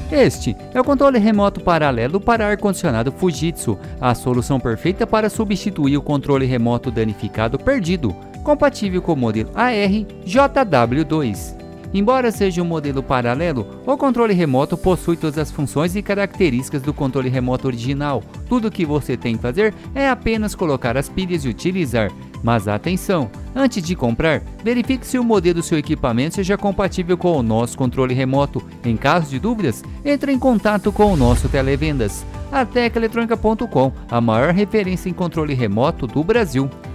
Este é o controle remoto paralelo para ar-condicionado Fujitsu, a solução perfeita para substituir o controle remoto danificado perdido, compatível com o modelo AR-JW2. Embora seja um modelo paralelo, o controle remoto possui todas as funções e características do controle remoto original. Tudo o que você tem que fazer é apenas colocar as pilhas e utilizar. Mas atenção! Antes de comprar, verifique se o modelo do seu equipamento seja compatível com o nosso controle remoto. Em caso de dúvidas, entre em contato com o nosso televendas. A teclaeletronica.com, a maior referência em controle remoto do Brasil.